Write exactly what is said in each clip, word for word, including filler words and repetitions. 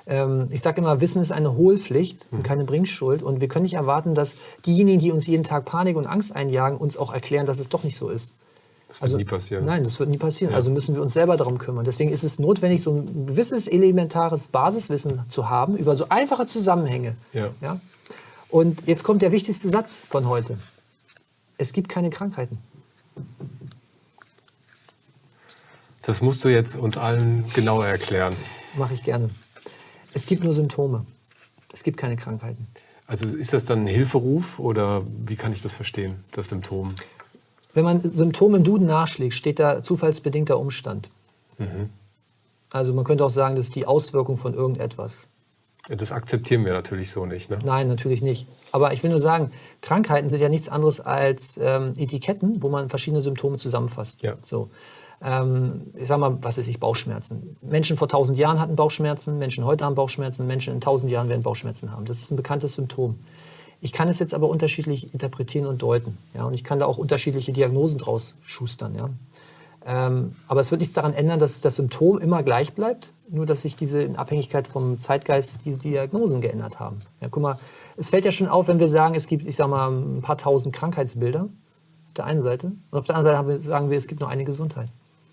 ähm, ich sage immer, Wissen ist eine Hohlpflicht und keine Bringschuld. Und wir können nicht erwarten, dass diejenigen, die uns jeden Tag Panik und Angst einjagen, uns auch erklären, dass es doch nicht so ist. Das wird also, nie passieren. Nein, das wird nie passieren. Ja. Also müssen wir uns selber darum kümmern. Deswegen ist es notwendig, so ein gewisses elementares Basiswissen zu haben über so einfache Zusammenhänge. Ja. Ja? Und jetzt kommt der wichtigste Satz von heute. Es gibt keine Krankheiten. Das musst du jetzt uns allen genauer erklären. Mache ich gerne. Es gibt nur Symptome. Es gibt keine Krankheiten. Also ist das dann ein Hilferuf oder wie kann ich das verstehen, das Symptom? Wenn man Symptome im Duden nachschlägt, steht da zufallsbedingter Umstand. Mhm. Also man könnte auch sagen, das ist die Auswirkung von irgendetwas. Das akzeptieren wir natürlich so nicht, ne? Nein, natürlich nicht. Aber ich will nur sagen, Krankheiten sind ja nichts anderes als ähm, Etiketten, wo man verschiedene Symptome zusammenfasst. Ja. So. Ähm, ich sag mal, was weiß ich, Bauchschmerzen. Menschen vor tausend Jahren hatten Bauchschmerzen, Menschen heute haben Bauchschmerzen, Menschen in tausend Jahren werden Bauchschmerzen haben. Das ist ein bekanntes Symptom. Ich kann es jetzt aber unterschiedlich interpretieren und deuten. Ja? Und ich kann da auch unterschiedliche Diagnosen draus schustern. Ja? Ähm, aber es wird nichts daran ändern, dass das Symptom immer gleich bleibt, nur dass sich diese in Abhängigkeit vom Zeitgeist diese Diagnosen geändert haben. Ja, guck mal, es fällt ja schon auf, wenn wir sagen, es gibt, ich sag mal, ein paar tausend Krankheitsbilder auf der einen Seite und auf der anderen Seite haben wir, sagen wir, es gibt nur eine Gesundheit.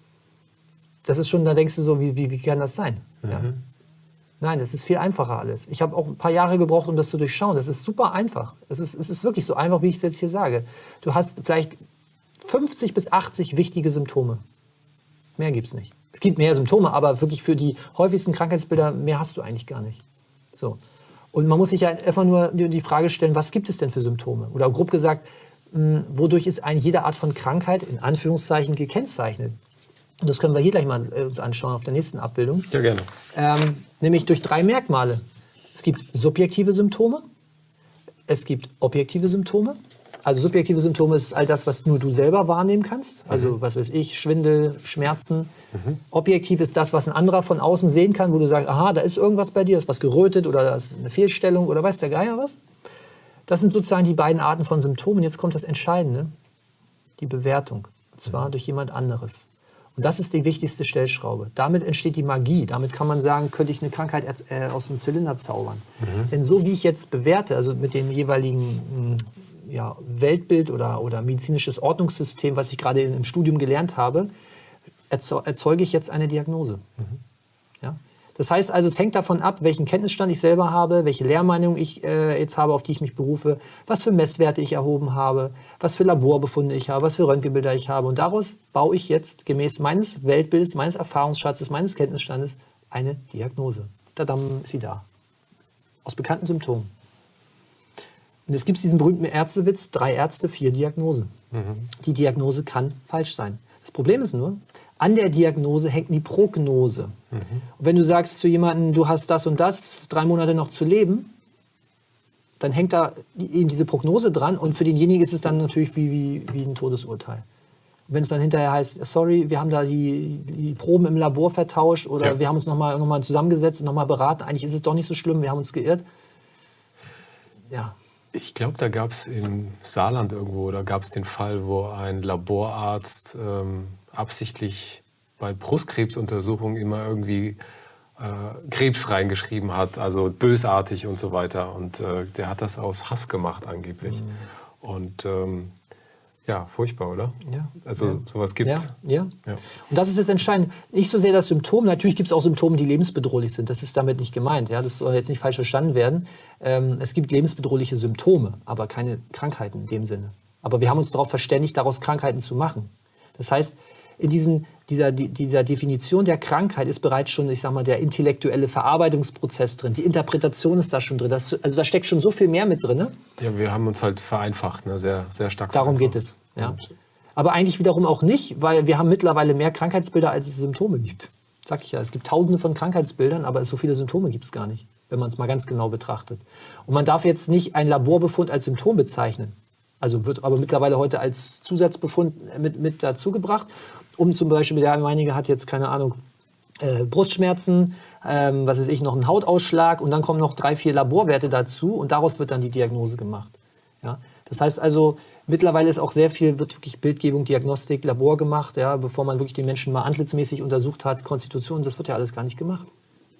Das ist schon, da denkst du so, wie, wie, wie kann das sein? Mhm. Ja. Nein, das ist viel einfacher alles. Ich habe auch ein paar Jahre gebraucht, um das zu durchschauen. Das ist super einfach. Es ist, es ist wirklich so einfach, wie ich es jetzt hier sage. Du hast vielleicht fünfzig bis achtzig wichtige Symptome. Mehr gibt es nicht. Es gibt mehr Symptome, aber wirklich für die häufigsten Krankheitsbilder, mehr hast du eigentlich gar nicht. So. Und man muss sich ja einfach nur die Frage stellen, was gibt es denn für Symptome? Oder grob gesagt, mh, wodurch ist eine jede Art von Krankheit in Anführungszeichen gekennzeichnet? Und das können wir hier gleich mal äh, uns anschauen auf der nächsten Abbildung. Ja, gerne. Ähm, nämlich durch drei Merkmale. Es gibt subjektive Symptome, es gibt objektive Symptome. Also subjektive Symptome ist all das, was nur du selber wahrnehmen kannst. Also mhm. was weiß ich, Schwindel, Schmerzen. Mhm. Objektiv ist das, was ein anderer von außen sehen kann, wo du sagst, aha, da ist irgendwas bei dir, da ist was gerötet oder da ist eine Fehlstellung oder weiß der Geier was. Das sind sozusagen die beiden Arten von Symptomen. Jetzt kommt das Entscheidende, die Bewertung. Und zwar mhm. durch jemand anderes. Und das ist die wichtigste Stellschraube. Damit entsteht die Magie. Damit kann man sagen, könnte ich eine Krankheit äh, aus dem Zylinder zaubern. Mhm. Denn so wie ich jetzt bewerte, also mit dem jeweiligen ja, Weltbild oder, oder medizinisches Ordnungssystem, was ich gerade im Studium gelernt habe, erzeuge ich jetzt eine Diagnose. Mhm. Ja? Das heißt also, es hängt davon ab, welchen Kenntnisstand ich selber habe, welche Lehrmeinung ich äh, jetzt habe, auf die ich mich berufe, was für Messwerte ich erhoben habe, was für Laborbefunde ich habe, was für Röntgenbilder ich habe. Und daraus baue ich jetzt gemäß meines Weltbildes, meines Erfahrungsschatzes, meines Kenntnisstandes eine Diagnose. Tadam, ist sie da. Aus bekannten Symptomen. Und jetzt gibt es diesen berühmten Ärztewitz, drei Ärzte, vier Diagnosen. Mhm. Die Diagnose kann falsch sein. Das Problem ist nur, an der Diagnose hängt die Prognose. Mhm. Und wenn du sagst zu jemandem, du hast das und das, drei Monate noch zu leben, dann hängt da eben diese Prognose dran und für denjenigen ist es dann natürlich wie, wie, wie ein Todesurteil. Und wenn es dann hinterher heißt, sorry, wir haben da die, die Proben im Labor vertauscht oder ja. wir haben uns nochmal noch mal zusammengesetzt und nochmal beraten, eigentlich ist es doch nicht so schlimm, wir haben uns geirrt. Ja. Ich glaube, da gab es im Saarland irgendwo, da gab es den Fall, wo ein Laborarzt ähm, absichtlich bei Brustkrebsuntersuchungen immer irgendwie äh, Krebs reingeschrieben hat, also bösartig und so weiter. Und äh, der hat das aus Hass gemacht angeblich. Mhm. Und ähm, ja, furchtbar, oder? Ja. Also ja. sowas gibt es. Ja, ja. ja. Und das ist das Entscheidende. Nicht so sehr das Symptom. Natürlich gibt es auch Symptome, die lebensbedrohlich sind. Das ist damit nicht gemeint. Ja? Das soll jetzt nicht falsch verstanden werden. Ähm, es gibt lebensbedrohliche Symptome, aber keine Krankheiten in dem Sinne. Aber wir haben uns darauf verständigt, daraus Krankheiten zu machen. Das heißt, in diesen, dieser, dieser Definition der Krankheit ist bereits schon, ich sag mal, der intellektuelle Verarbeitungsprozess drin. Die Interpretation ist da schon drin. Das, also da steckt schon so viel mehr mit drin. Ja, wir haben uns halt vereinfacht, ne? sehr, sehr stark Darum geht es. Ja. Aber eigentlich wiederum auch nicht, weil wir haben mittlerweile mehr Krankheitsbilder, als es Symptome gibt. Sag ich ja, es gibt tausende von Krankheitsbildern, aber so viele Symptome gibt es gar nicht, wenn man es mal ganz genau betrachtet. Und man darf jetzt nicht einen Laborbefund als Symptom bezeichnen. Also wird aber mittlerweile heute als Zusatzbefund mit, mit dazugebracht. Um zum Beispiel, der meinige hat jetzt, keine Ahnung, äh, Brustschmerzen, ähm, was weiß ich, noch einen Hautausschlag und dann kommen noch drei, vier Laborwerte dazu und daraus wird dann die Diagnose gemacht. Ja? Das heißt also, mittlerweile ist auch sehr viel, wird wirklich Bildgebung, Diagnostik, Labor gemacht, ja, bevor man wirklich den Menschen mal antlitzmäßig untersucht hat, Konstitution, das wird ja alles gar nicht gemacht.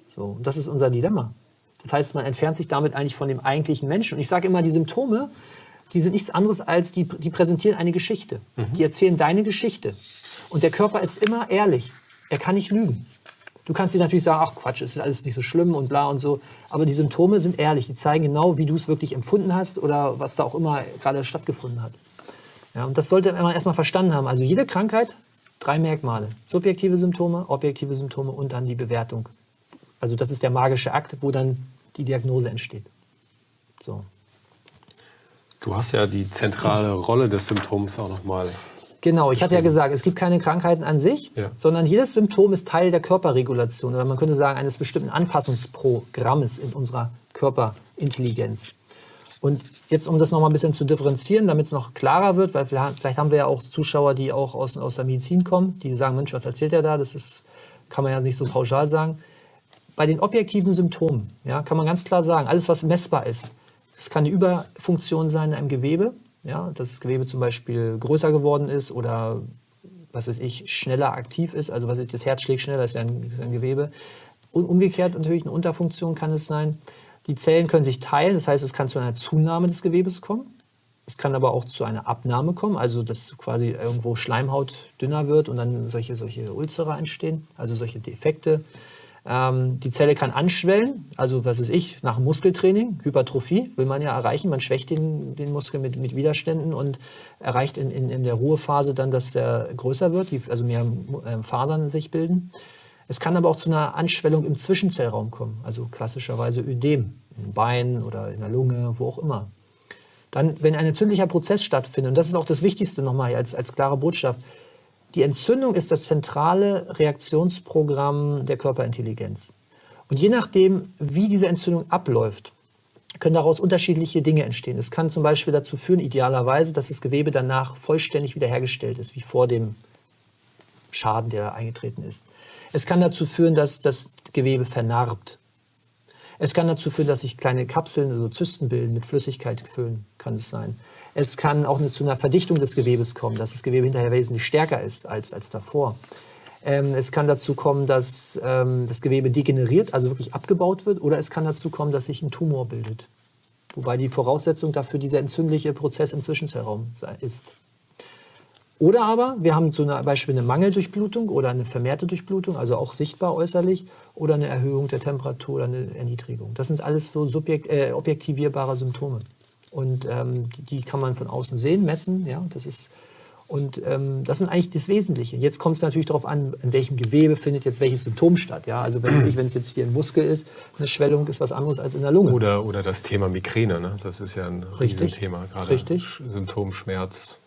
So, und das ist unser Dilemma. Das heißt, man entfernt sich damit eigentlich von dem eigentlichen Menschen. Und ich sage immer, die Symptome, die sind nichts anderes als, die, die präsentieren eine Geschichte. Mhm. Die erzählen deine Geschichte. Und der Körper ist immer ehrlich. Er kann nicht lügen. Du kannst dir natürlich sagen, ach Quatsch, es ist alles nicht so schlimm und bla und so. Aber die Symptome sind ehrlich. Die zeigen genau, wie du es wirklich empfunden hast oder was da auch immer gerade stattgefunden hat. Ja, und das sollte man erstmal verstanden haben. Also jede Krankheit, drei Merkmale. Subjektive Symptome, objektive Symptome und dann die Bewertung. Also das ist der magische Akt, wo dann die Diagnose entsteht. So. Du hast ja die zentrale Rolle des Symptoms auch nochmal. Genau, ich hatte ja gesagt, es gibt keine Krankheiten an sich, ja. sondern jedes Symptom ist Teil der Körperregulation oder man könnte sagen eines bestimmten Anpassungsprogrammes in unserer Körperintelligenz. Und jetzt, um das noch mal ein bisschen zu differenzieren, damit es noch klarer wird, weil vielleicht haben wir ja auch Zuschauer, die auch aus, aus der Medizin kommen, die sagen, Mensch, was erzählt er da? Das ist, kann man ja nicht so pauschal sagen. Bei den objektiven Symptomen, ja, kann man ganz klar sagen, alles, was messbar ist, das kann eine Überfunktion sein in einem Gewebe, ja, dass das Gewebe zum Beispiel größer geworden ist oder, was weiß ich, schneller aktiv ist, also was ist, das Herz schlägt schneller, das ist ja ein, ist ein Gewebe. Und umgekehrt natürlich eine Unterfunktion kann es sein. Die Zellen können sich teilen, das heißt, es kann zu einer Zunahme des Gewebes kommen. Es kann aber auch zu einer Abnahme kommen, also dass quasi irgendwo Schleimhaut dünner wird und dann solche, solche Ulzera entstehen, also solche Defekte. Ähm, die Zelle kann anschwellen, also was weiß ich, nach dem Muskeltraining, Hypertrophie will man ja erreichen. Man schwächt den, den Muskel mit, mit Widerständen und erreicht in, in, in der Ruhephase dann, dass der größer wird, die, also mehr äh, Fasern in sich bilden. Es kann aber auch zu einer Anschwellung im Zwischenzellraum kommen, also klassischerweise Ödem, im Bein oder in der Lunge, wo auch immer. Dann, wenn ein entzündlicher Prozess stattfindet, und das ist auch das Wichtigste nochmal als, als klare Botschaft, die Entzündung ist das zentrale Reaktionsprogramm der Körperintelligenz. Und je nachdem, wie diese Entzündung abläuft, können daraus unterschiedliche Dinge entstehen. Es kann zum Beispiel dazu führen, idealerweise, dass das Gewebe danach vollständig wiederhergestellt ist, wie vor dem Schaden, der eingetreten ist. Es kann dazu führen, dass das Gewebe vernarbt. Es kann dazu führen, dass sich kleine Kapseln, also Zysten bilden, mit Flüssigkeit füllen, kann es sein. Es kann auch zu einer Verdichtung des Gewebes kommen, dass das Gewebe hinterher wesentlich stärker ist als, als davor. Ähm, es kann dazu kommen, dass ähm, das Gewebe degeneriert, also wirklich abgebaut wird. Oder es kann dazu kommen, dass sich ein Tumor bildet. Wobei die Voraussetzung dafür dieser entzündliche Prozess im Zwischenzellraum ist. Oder aber wir haben zum Beispiel eine Mangeldurchblutung oder eine vermehrte Durchblutung, also auch sichtbar äußerlich, oder eine Erhöhung der Temperatur oder eine Erniedrigung. Das sind alles so subjekt, äh, objektivierbare Symptome. Und ähm, die, die kann man von außen sehen, messen. Ja, das ist, und ähm, das sind eigentlich das Wesentliche. Jetzt kommt es natürlich darauf an, in welchem Gewebe findet jetzt welches Symptom statt. Ja? Also wenn es, wenn es jetzt hier ein Muskel ist, eine Schwellung ist was anderes als in der Lunge. Oder, oder das Thema Migräne, ne? Das ist ja ein Riesenthema gerade. Richtig. Symptom, Schmerz.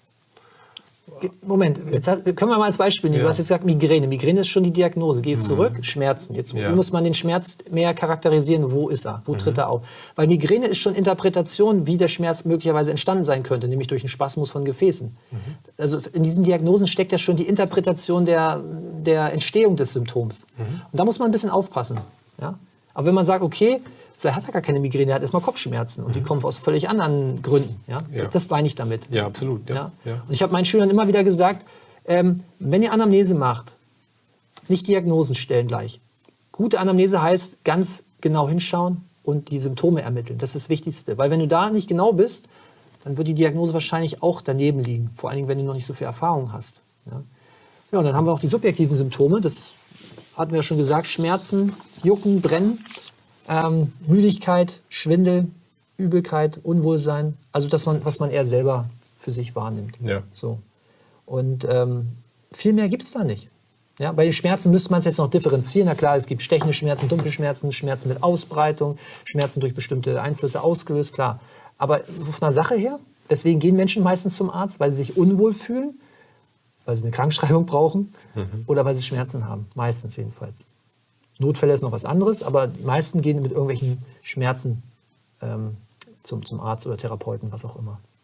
Moment, jetzt hat, können wir mal als Beispiel nehmen. Ja. Du hast jetzt gesagt Migräne. Migräne ist schon die Diagnose. Geh zurück, mhm. Schmerzen. Jetzt ja. muss man den Schmerz mehr charakterisieren. Wo ist er? Wo mhm. tritt er auf? Weil Migräne ist schon Interpretation, wie der Schmerz möglicherweise entstanden sein könnte, nämlich durch einen Spasmus von Gefäßen. Mhm. Also in diesen Diagnosen steckt ja schon die Interpretation der, der Entstehung des Symptoms. Mhm. Und da muss man ein bisschen aufpassen. Ja? Aber wenn man sagt, okay, vielleicht hat er gar keine Migräne, er hat erstmal Kopfschmerzen und die kommen aus völlig anderen Gründen. Ja? Ja. Das meine ich damit. Ja, absolut. Ja. Ja? Ja. Und ich habe meinen Schülern immer wieder gesagt, ähm, wenn ihr Anamnese macht, nicht Diagnosen stellen gleich. Gute Anamnese heißt ganz genau hinschauen und die Symptome ermitteln. Das ist das Wichtigste. Weil wenn du da nicht genau bist, dann wird die Diagnose wahrscheinlich auch daneben liegen. Vor allen Dingen, wenn du noch nicht so viel Erfahrung hast. Ja, ja und dann haben wir auch die subjektiven Symptome. Das hatten wir ja schon gesagt. Schmerzen, Jucken, Brennen. Ähm, Müdigkeit, Schwindel, Übelkeit, Unwohlsein, also das, man, was man eher selber für sich wahrnimmt. Ja. So. Und ähm, viel mehr gibt es da nicht. Ja, bei den Schmerzen müsste man es jetzt noch differenzieren. Na klar, es gibt stechende Schmerzen, dumpfe Schmerzen, Schmerzen mit Ausbreitung, Schmerzen durch bestimmte Einflüsse ausgelöst, klar. Aber von der Sache her, deswegen gehen Menschen meistens zum Arzt, weil sie sich unwohl fühlen, weil sie eine Krankschreibung brauchen mhm. oder weil sie Schmerzen haben, meistens jedenfalls. Notfälle ist noch was anderes, aber die meisten gehen mit irgendwelchen Schmerzen ähm, zum, zum Arzt oder Therapeuten, was auch immer.